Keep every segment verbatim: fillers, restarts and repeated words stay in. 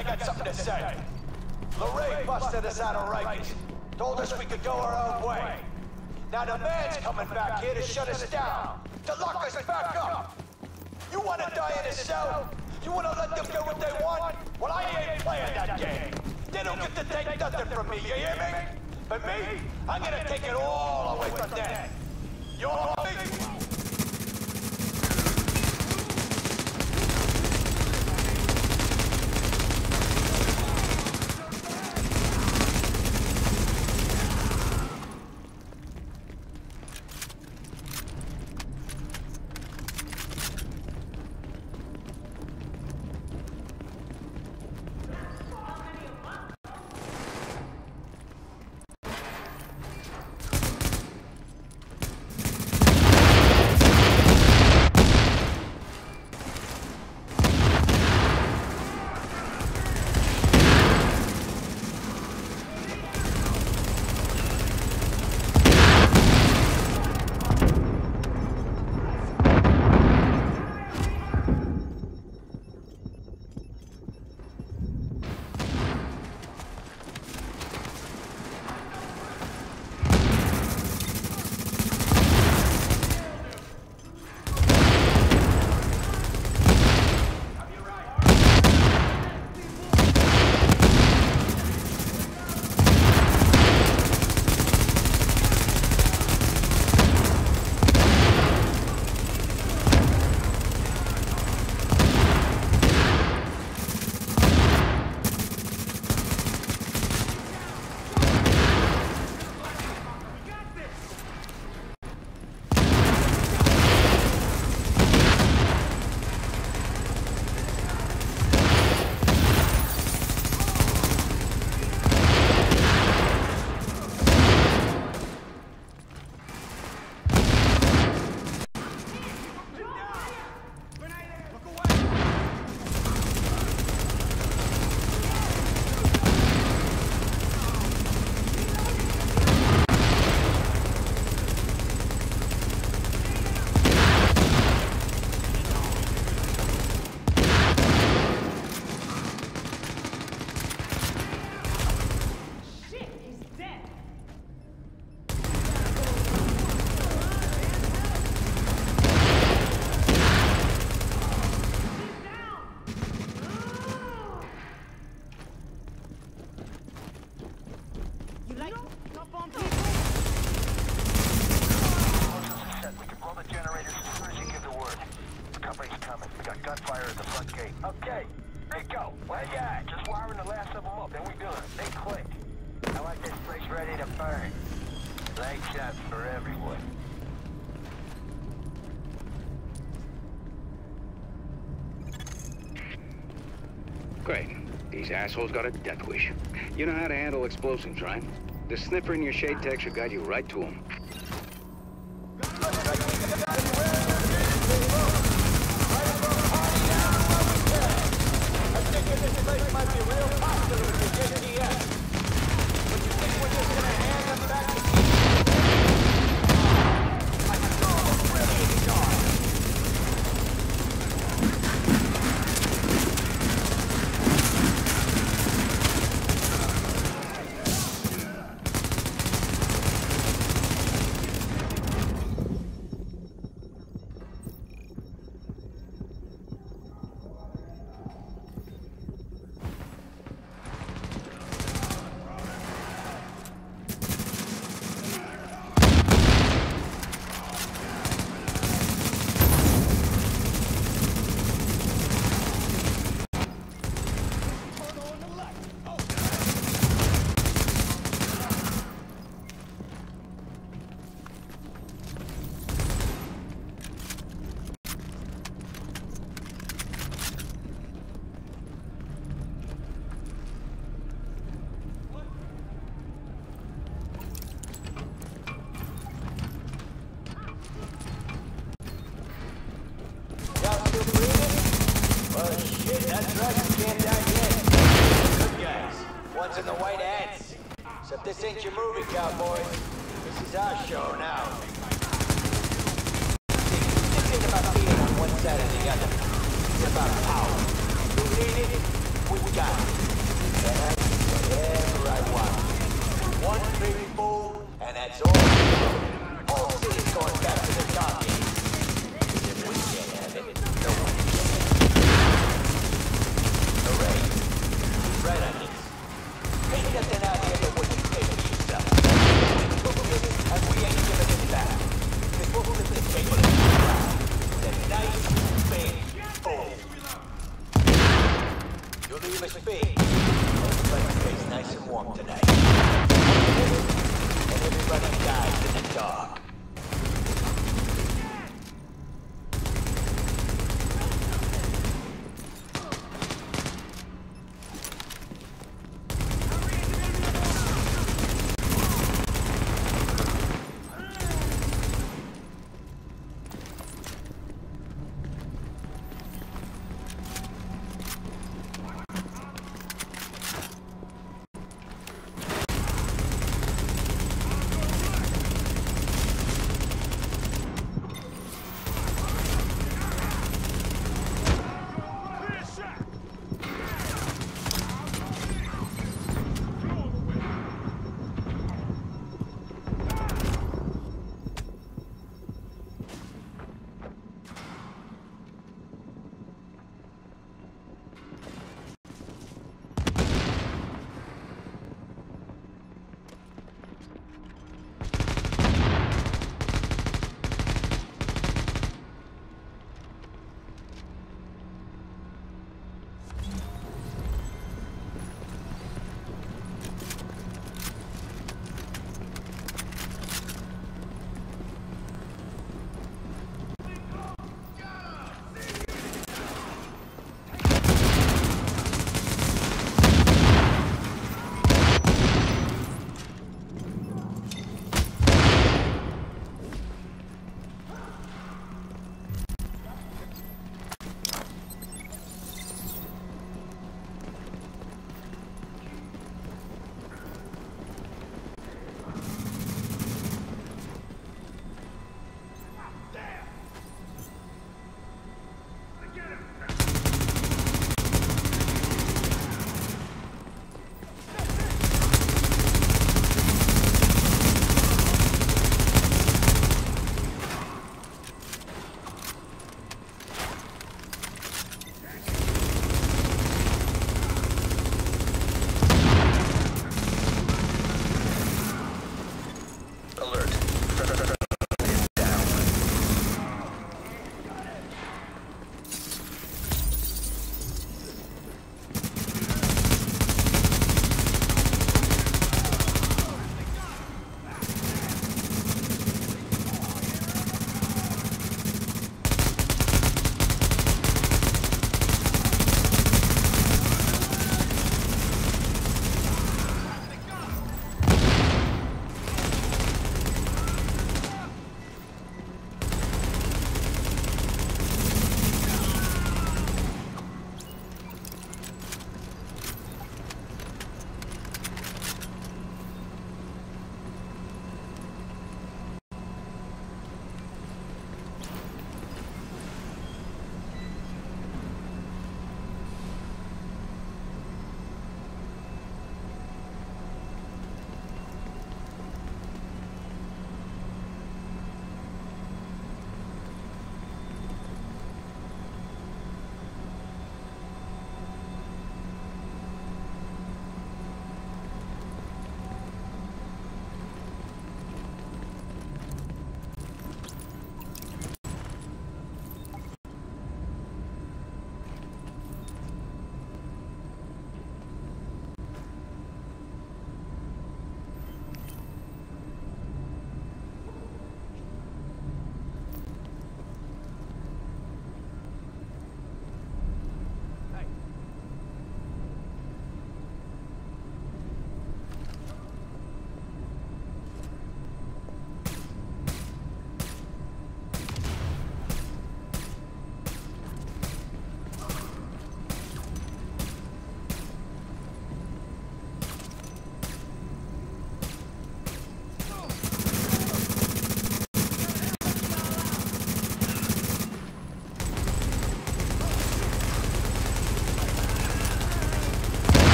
I got something to say. Lorraine busted us out of Rikers. Told us we could go our own way. Now the man's coming back here to shut us down. To lock us back up. You wanna die in a cell? You wanna let them get what they want? Well, I ain't playing that game. They don't get to take nothing from me, you hear me? But me, I'm gonna take it all away from them. You want me? gunfire at the front gate. Okay, Rico, where you at? Just wiring the last of them up, then we done. They click. I like this place ready to burn. Leg shots for everyone. Great. These assholes got a death wish. You know how to handle explosives, right? The sniffer in your shade tech should guide you right to them. In the white hats. Except this ain't your movie, cowboys. This is our show now. This ain't about being on one side or the other. It's about power. Who needs it? We got it. And that's whatever I want. One big fool, and that's all. Whole city's going back to the top. If we can't have it, no one can. Hooray. He's right on this. Ain't nothing out here but what you pay for yourself. We took it, and we ain't giving it back. Because we'll flip the table and it's a nice, big fool. You leave us be. Let's play the place nice and warm tonight.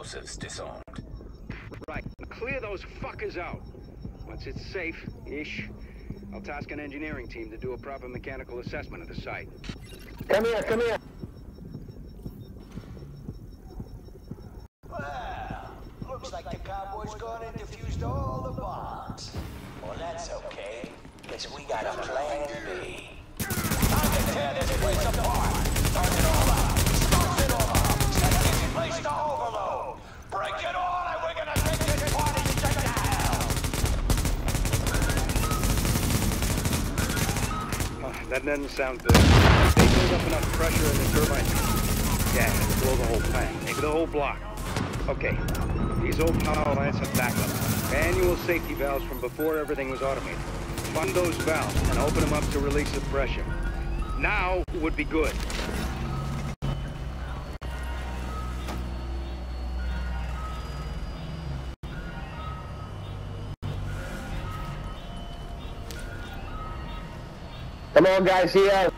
explosives disarmed. Right. Clear those fuckers out. Once it's safe-ish, I'll task an engineering team to do a proper mechanical assessment of the site. Come here, come here. Well, looks like the cowboy's gone and defused all the bombs. Well, that's okay, because we got a plan B. Time to tear this place apart! Turn it all out! Start it all out! Set this place to overload! Break it all and we're gonna take this party straight to hell! Oh, that doesn't sound good. They build up enough pressure in the turbine. Yeah, blow the whole plant, maybe the whole block. Okay, these old power plants have backup. Manual safety valves from before everything was automated. Fund those valves and open them up to release the pressure. Now would be good. Come on, guys, here.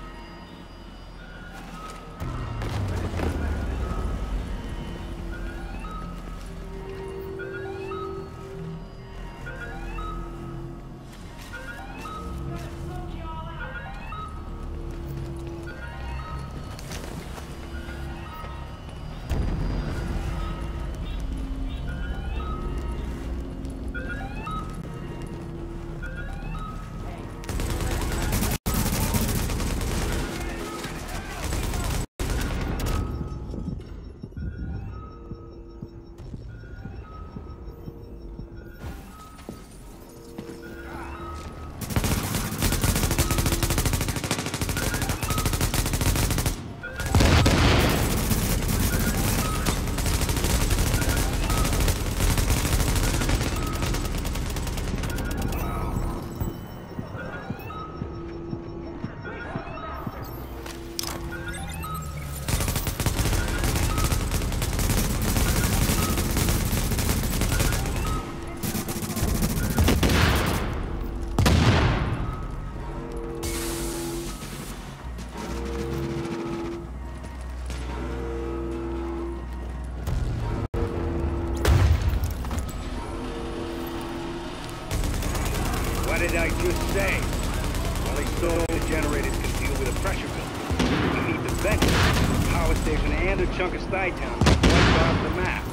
What did I just say? Well, these solar generators can deal with a pressure bill. We need the vent, power station, and a chunk of Stuytown wiped off the map.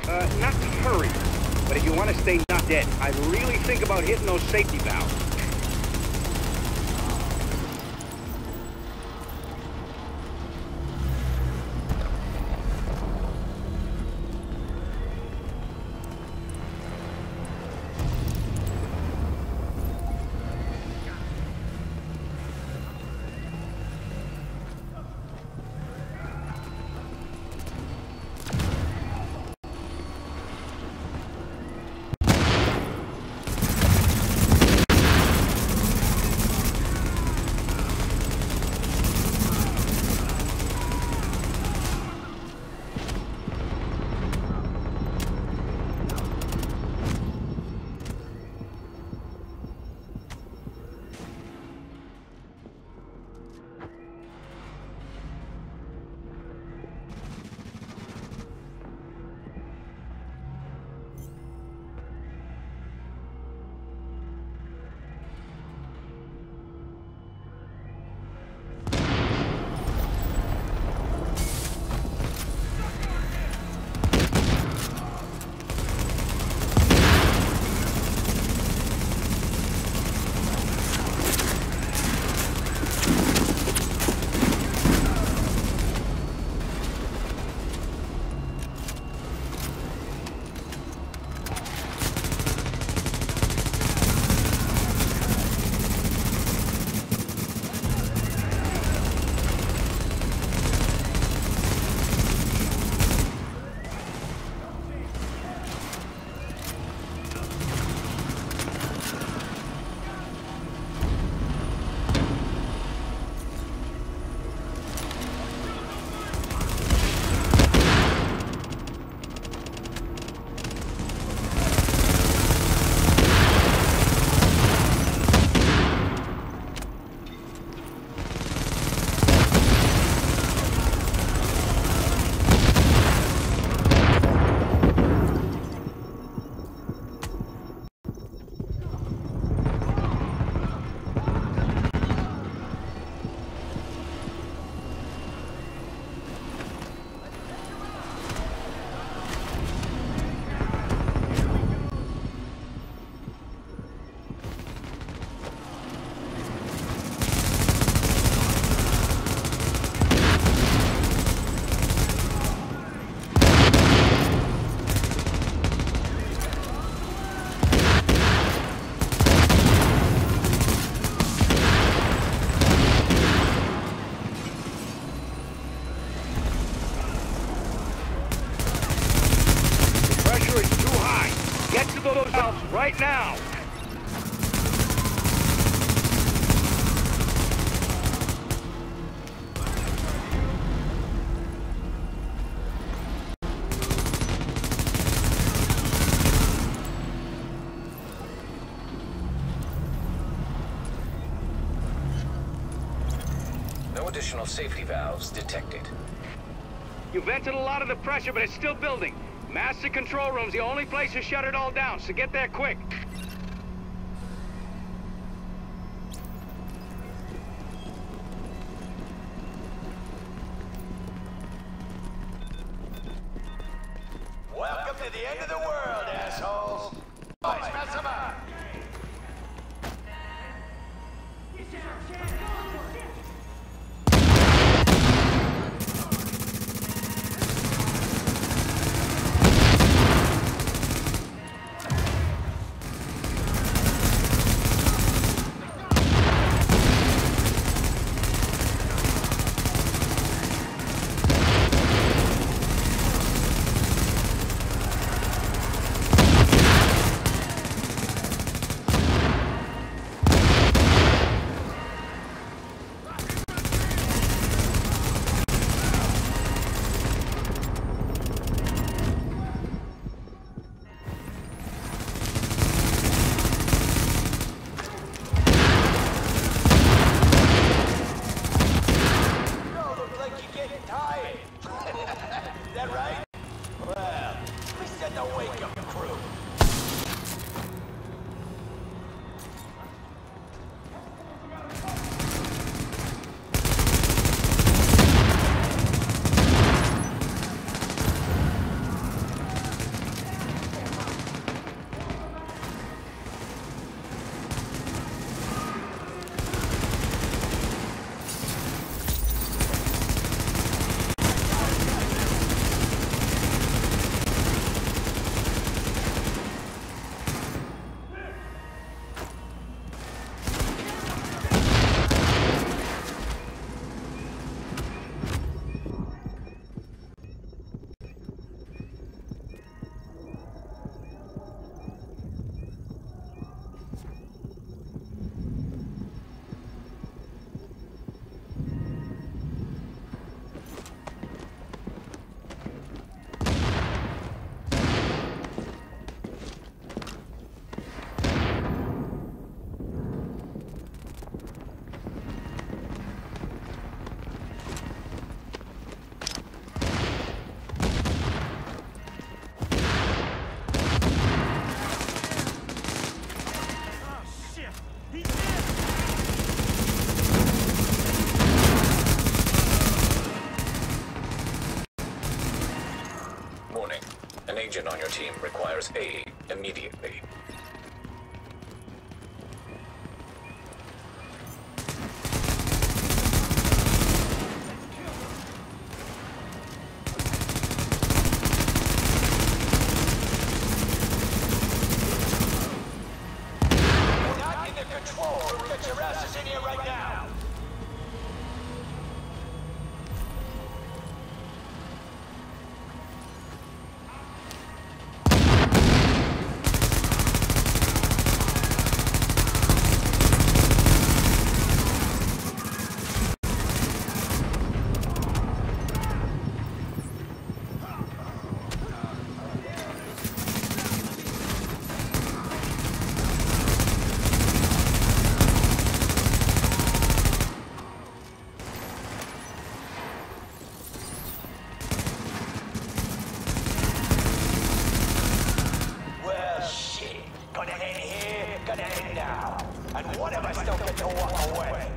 Uh, not to hurry, but if you want to stay not dead, I'd really think about hitting those safety valves. Right now! No additional safety valves detected. You vented a lot of the pressure, but it's still building. Master control room's the only place to shut it all down, so get there quick. Welcome to the end of the world, assholes. Boys, mess them up. agent on your team requires aid immediately. We're not in the control room. Get your asses in here right now. And one of us don't get to walk away.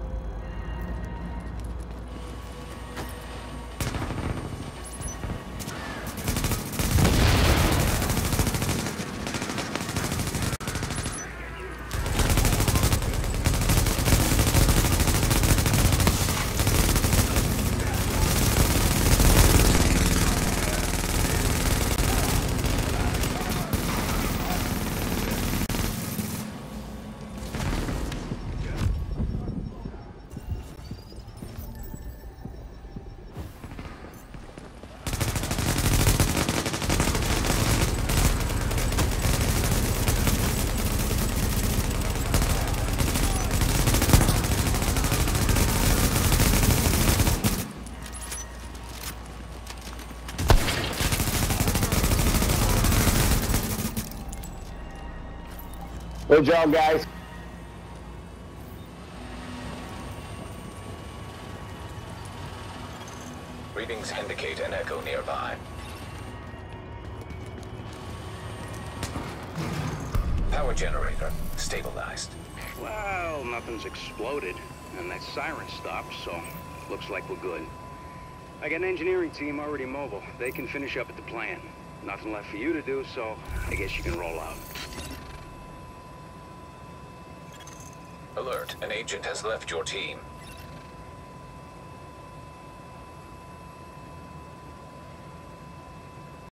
Good job, guys. Readings indicate an echo nearby. Power generator stabilized. Well, nothing's exploded, and that siren stopped, so looks like we're good. I got an engineering team already mobile. They can finish up at the plant. Nothing left for you to do, so I guess you can roll out. Alert, an agent has left your team.